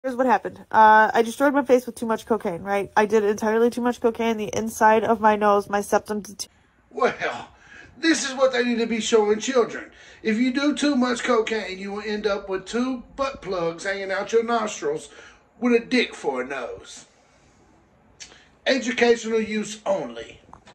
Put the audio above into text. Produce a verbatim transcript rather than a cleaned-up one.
Here's what happened. Uh, I destroyed my face with too much cocaine, right? I did entirely too much cocaine. The inside of my nose, my septum. Well, this is what they need to be showing children. If you do too much cocaine, you will end up with two butt plugs hanging out your nostrils with a dick for a nose. Educational use only.